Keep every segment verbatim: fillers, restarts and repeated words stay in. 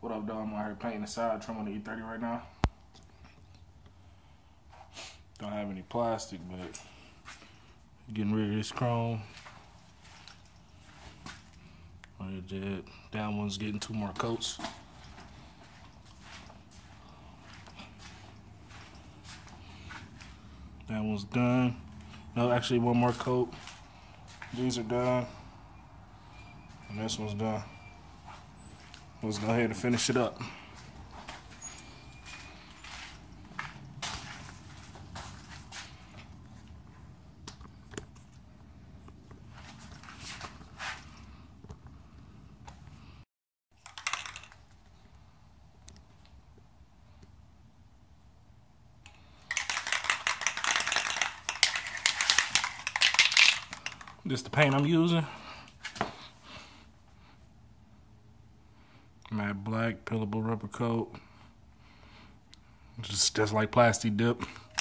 What up, dog? I'm out here painting the side trim on the E thirty right now. Don't have any plastic, but getting rid of this chrome. That one's getting two more coats. That one's done. No, actually one more coat. These are done. And this one's done. Let's go ahead and finish it up. This is the paint I'm using. Matte black, peelable rubber coat. Just, just like plastic dip.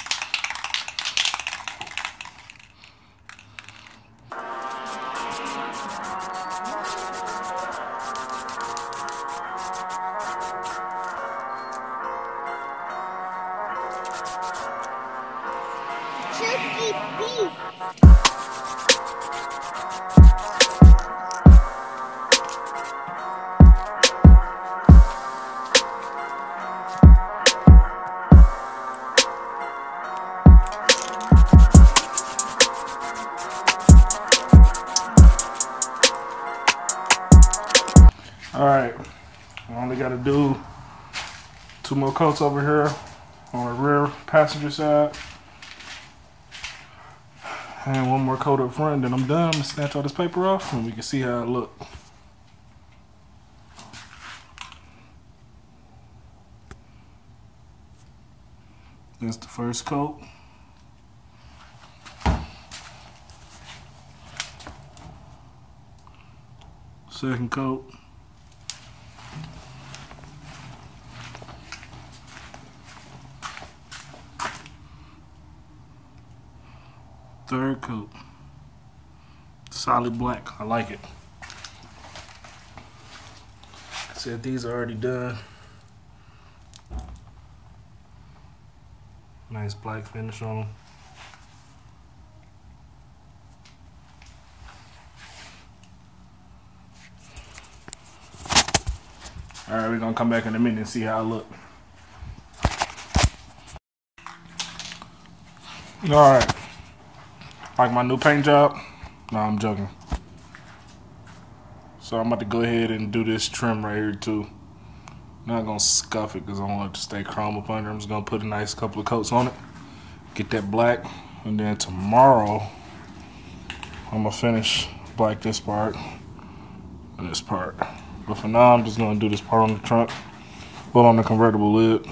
Alright, I only got to do two more coats over here on the rear passenger side. And one more coat up front, then I'm done. I'm going to snatch all this paper off and we can see how it looks. That's the first coat. Second coat. Third coat. Solid black. I like it. I said these are already done. Nice black finish on them. Alright, we're gonna come back in a minute and see how I look. Alright. Like my new paint job? No, I'm joking. So I'm about to go ahead and do this trim right here too. Not gonna scuff it because I want it to stay chrome up under. I'm just gonna put a nice couple of coats on it. Get that black. And then tomorrow, I'm gonna finish black this part and this part. But for now, I'm just gonna do this part on the trunk. Well, on the convertible lid.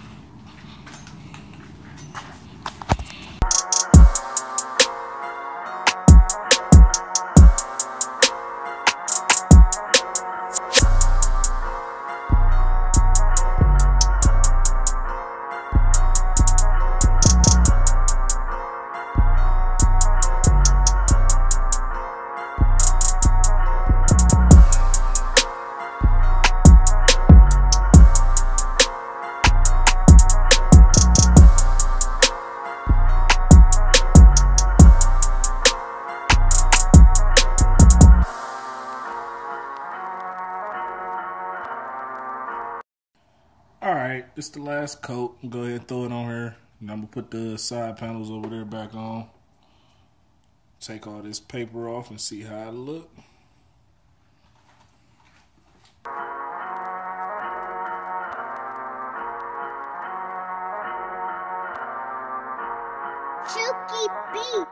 Alright, this is the last coat. Go ahead and throw it on here. And I'm going to put the side panels over there back on. Take all this paper off and see how it look. Chooky beat.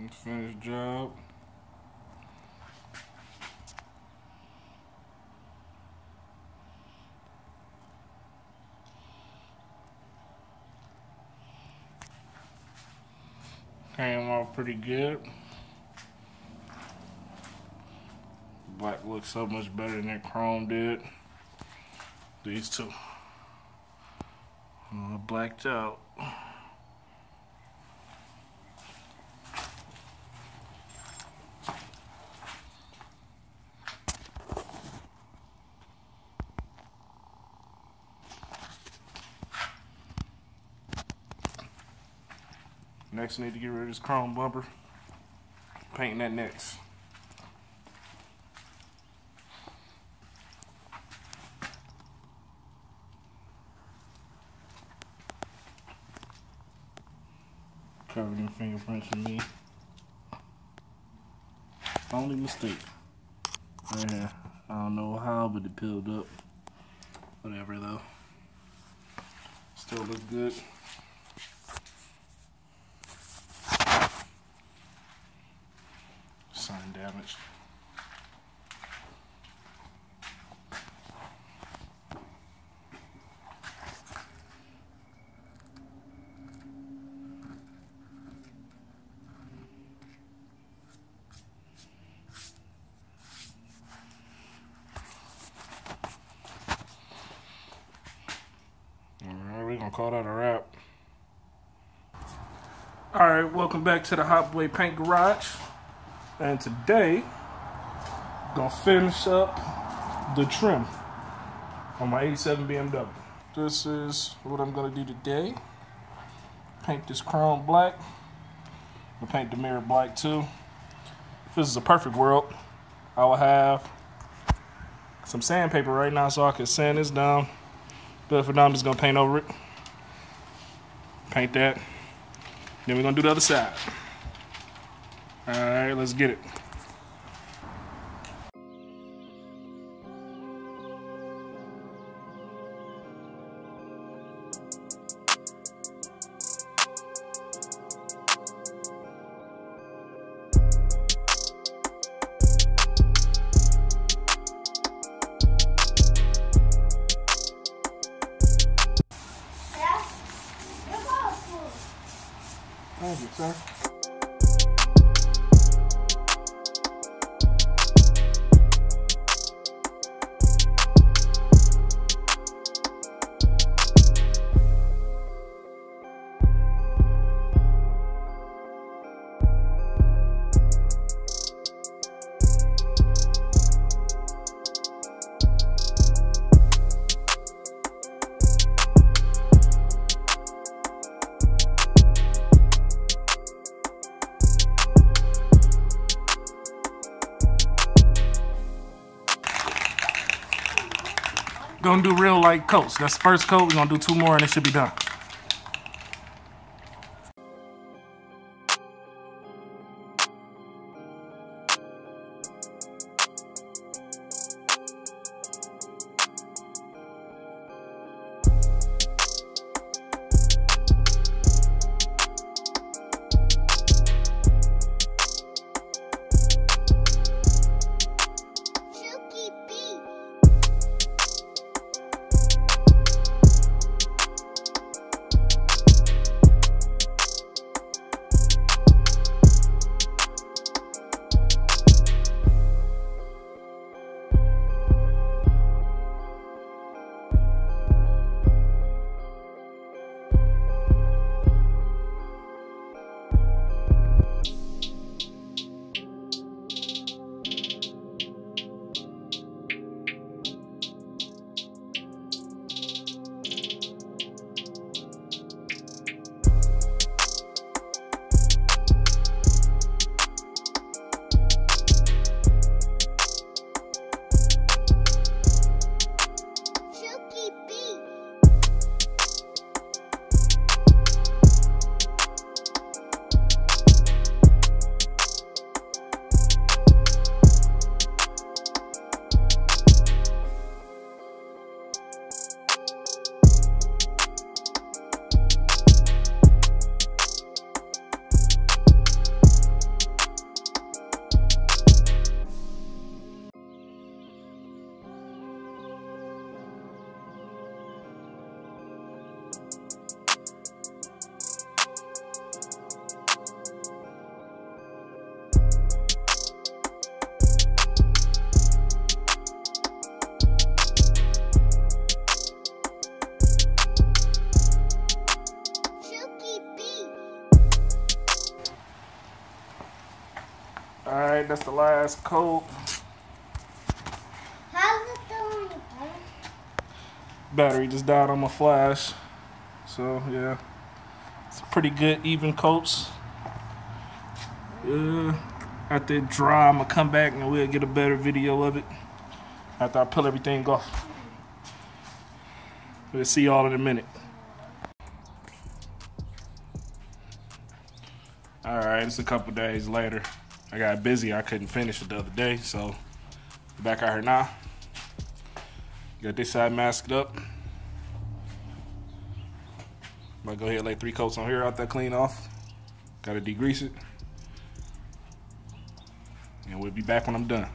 Finished job. Came off pretty good. Black looks so much better than that chrome did. These two. Uh, blacked out. Next, I need to get rid of this chrome bumper. Painting that next. Covered in fingerprints for me. Only mistake. Right here. I don't know how, but it peeled up. Whatever though. Still look good. Sign damage. Alright, we're gonna call that a wrap. Alright, welcome back to the Hot Boy Paint Garage. And today, gonna finish up the trim on my eighty-seven B M W. This is what I'm gonna do today. Paint this chrome black. I'll paint the mirror black too. If this is a perfect world, I will have some sandpaper right now so I can sand this down. But if not, I'm just gonna paint over it. Paint that. Then we're gonna do the other side. Alright, let's get it. Thank you, sir. Gonna do real light coats. That's the first coat. We're gonna do two more and it should be done. Alright, that's the last coat. How's it doing? Battery just died on my flash. So, yeah. It's pretty good, even coats. Yeah. After it dry, I'm going to come back and we'll get a better video of it. After I peel everything off. We'll see y'all in a minute. Alright, it's a couple days later. I got busy. I couldn't finish it the other day, so back out here now. Got this side masked up. Might go ahead and lay three coats on here, out that clean off. Gotta degrease it. And we'll be back when I'm done.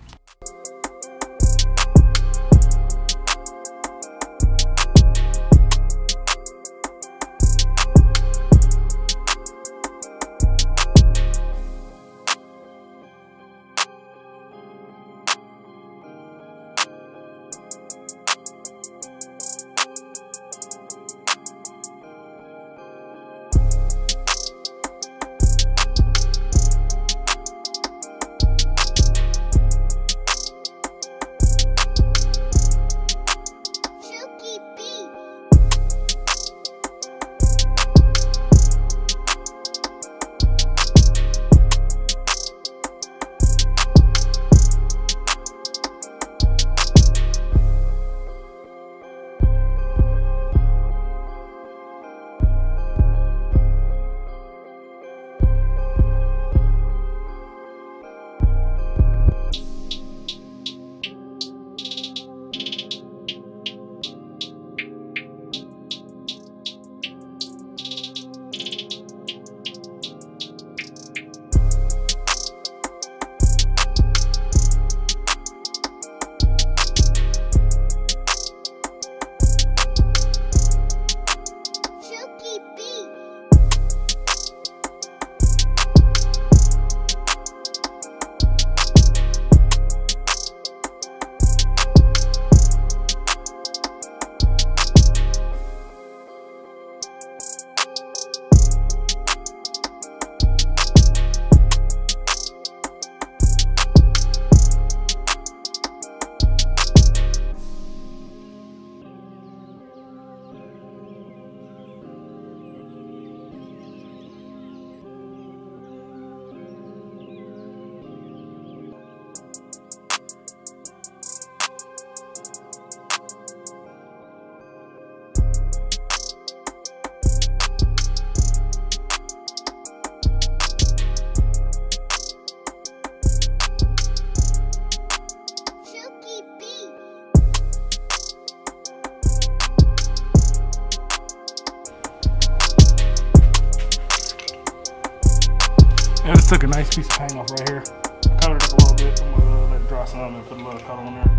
I just took a nice piece of paint off right here. Covered it up a little bit. I'm gonna let it dry some and put a little color on there.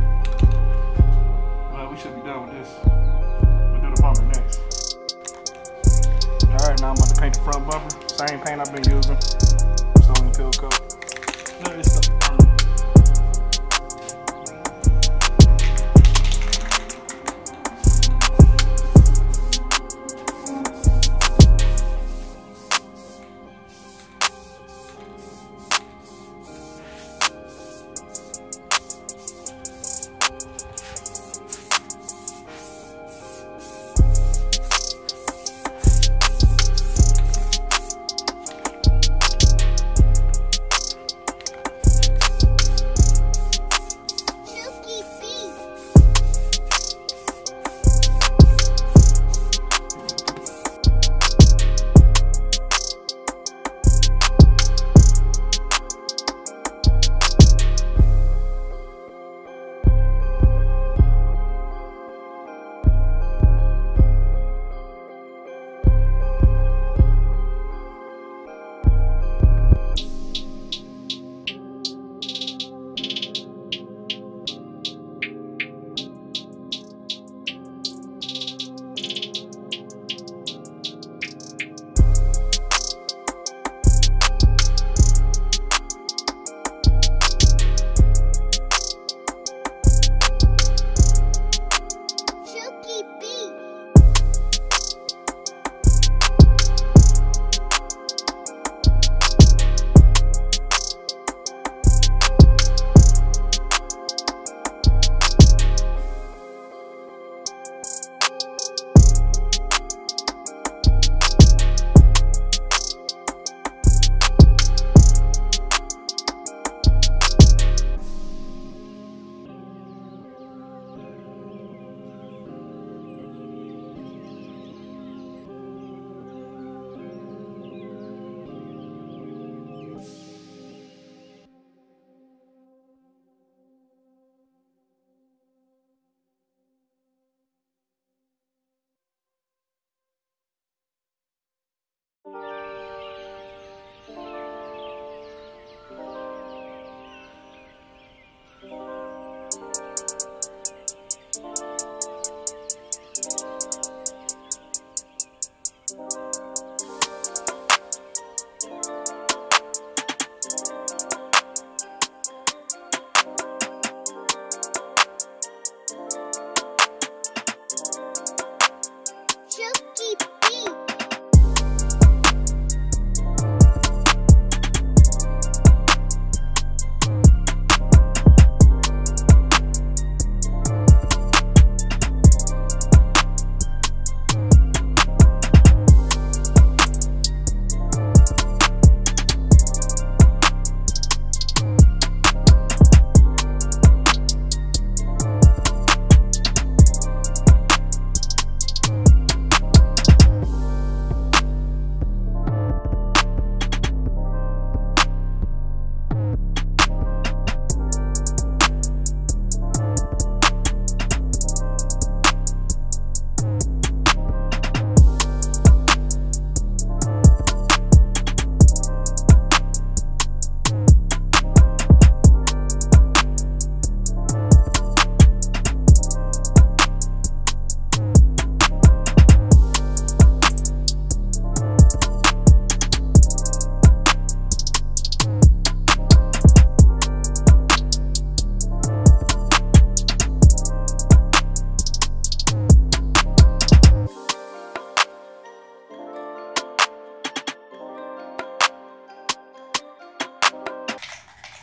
Well, we should be done with this. We'll do the bumper next. Alright, now I'm about to paint the front bumper. Same paint I've been using. Just on the peel coat. None of this stuff is permanent.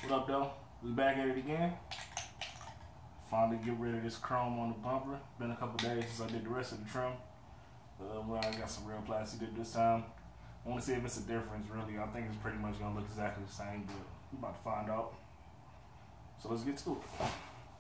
What up though? We back at it again. Finally get rid of this chrome on the bumper. Been a couple days since I did the rest of the trim. Uh, well, I got some real plastic did this time. I want to see if it's a difference really. I think it's pretty much going to look exactly the same, but we're about to find out. So let's get to it.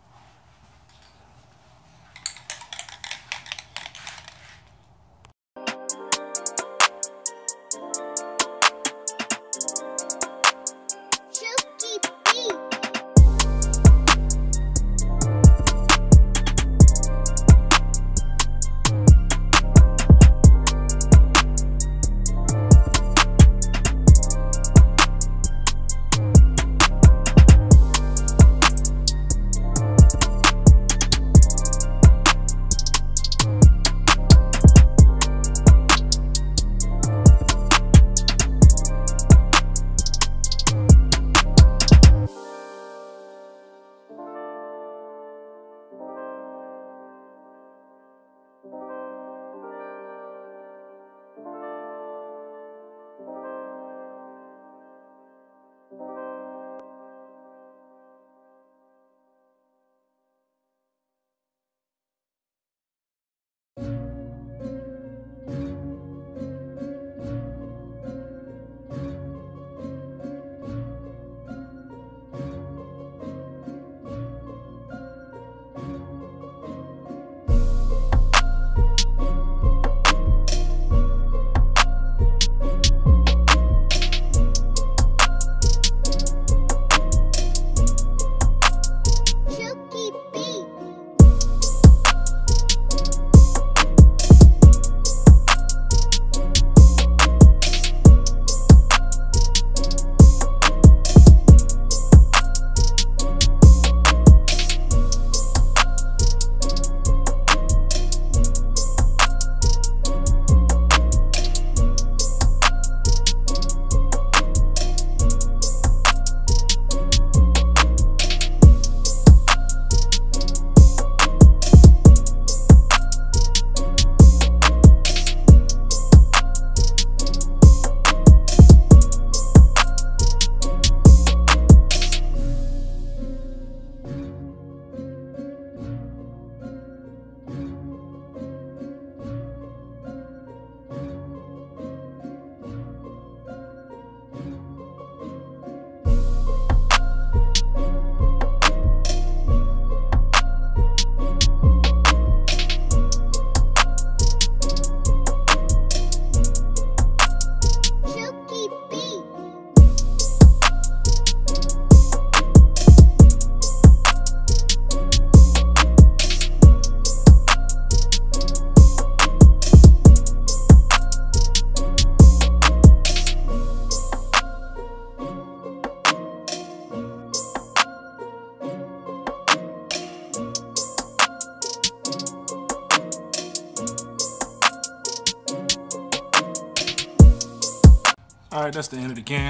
Alright, that's the end of the can.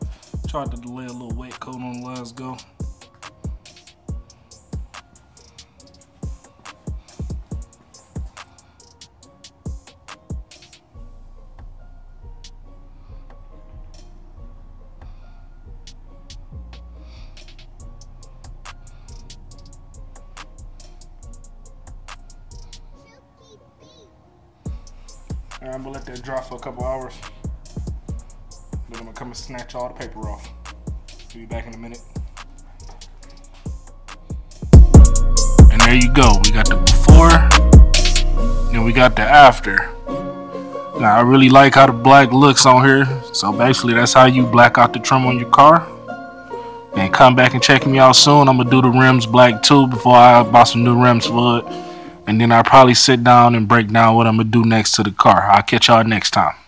Tried to lay a little wet coat on the last go. Alright, I'm gonna let that dry for a couple hours. Then I'm gonna come and snatch all the paper off. Be back in a minute. And there you go. We got the before, and we got the after. Now I really like how the black looks on here. So basically that's how you black out the trim on your car. And come back and check me out soon. I'm gonna do the rims black too before I buy some new rims for it. And then I'll probably sit down and break down what I'm gonna do next to the car. I'll catch y'all next time.